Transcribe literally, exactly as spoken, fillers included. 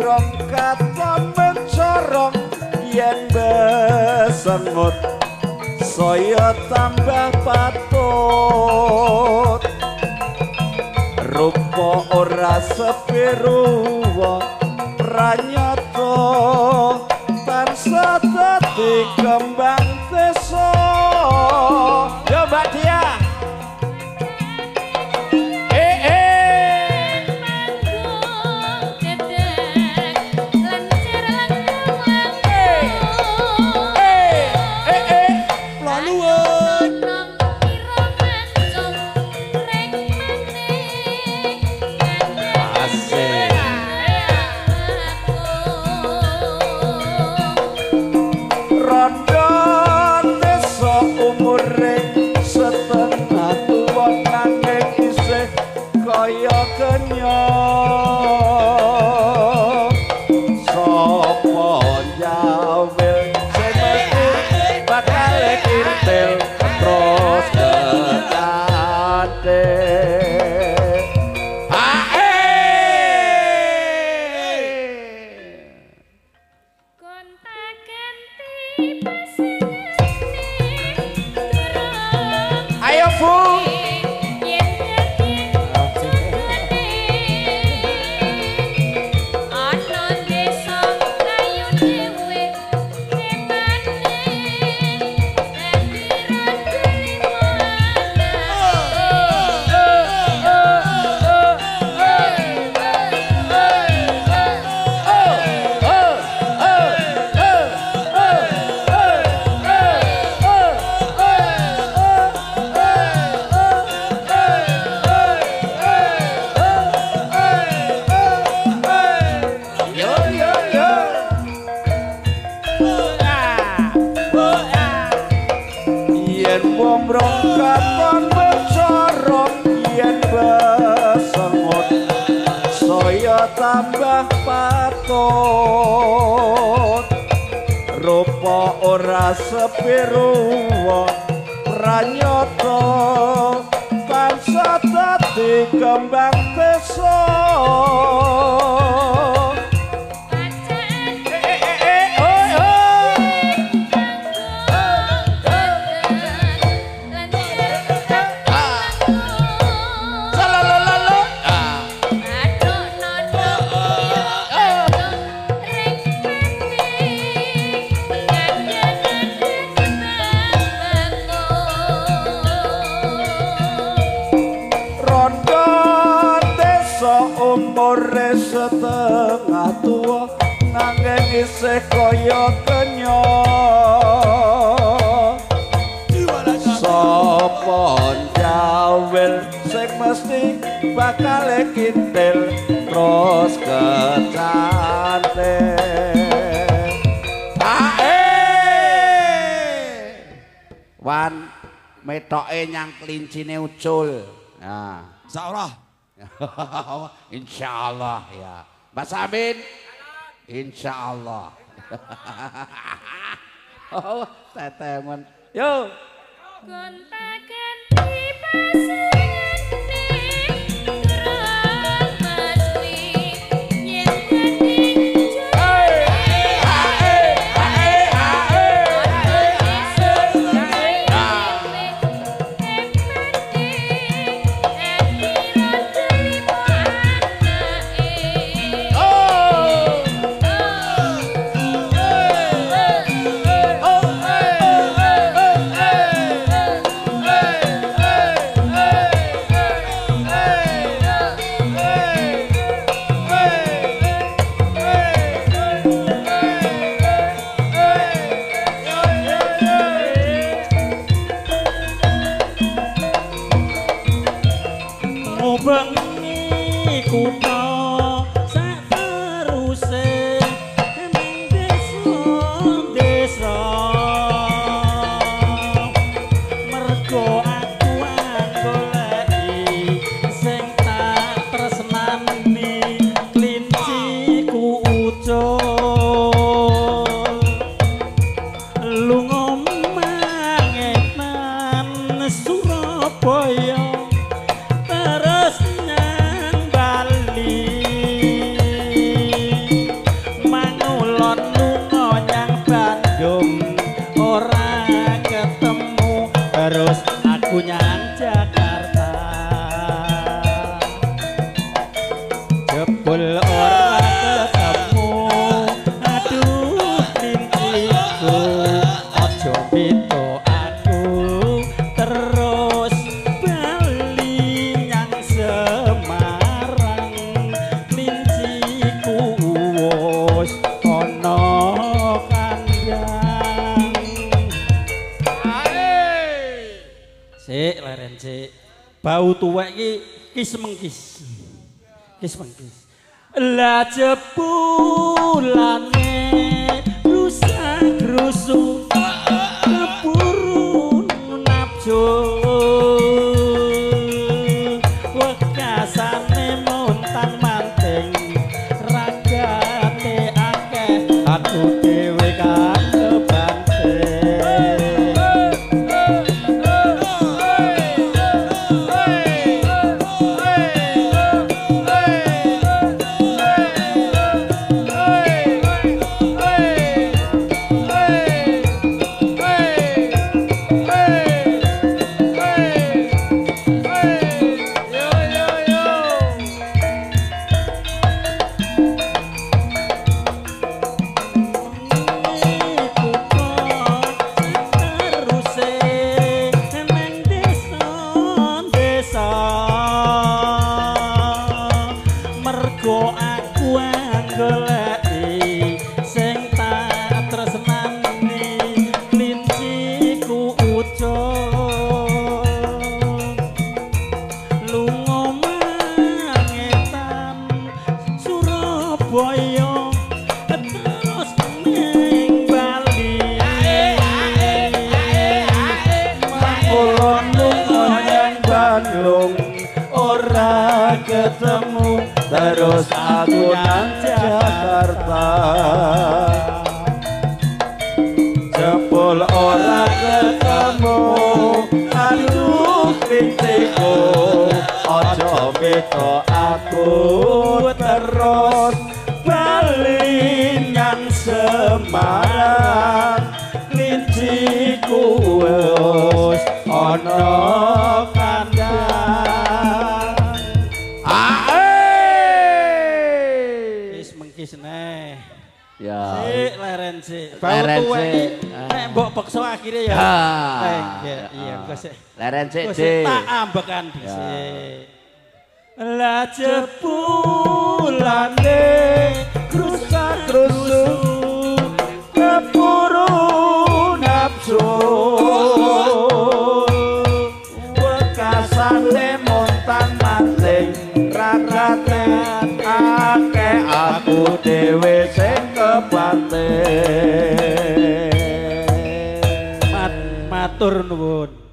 wombrong katon mencorong yen besengut saya tambah patut rupa ora sepiruwa pranyata tansah dadi kembang desa yo Mbak Dia tambah patut rupa ora sepiruwa pranyata tansah dadi kembang desa setengah tua nanging isih kaya kenya sapa jawel sing mesti bakal kintil terus kecante ae wan metoke nyang klincine ucul nah insyaallah insyaallah ya Mas Amin insyaallah oh tetemen yo gonta-ganti pasangan jebul ora ketemu aduh mimpiku aja pito aku terus bali nyang Semarang linciku wis ana kandang sik leren sik bau tuwek iki kis mengkis kis mengkis la jebulane rusak rusuk keburu nafsu wekasane montang manting ragate akeh aku dhewe kan ketemu terus aku nang Jakarta jebul ora ketemu aduh pintiku aja beta aku terus bali nyang Semarang linciku wis ana ya sik leren sik leren sik nek mbok bekso akhire ya iya engko sik leren sik tak ambekan dhisik la jebulane rusak rusuk keburu nafsu wekasane montan manting ragate akeh aku dhewe sing kebaten matur nuwun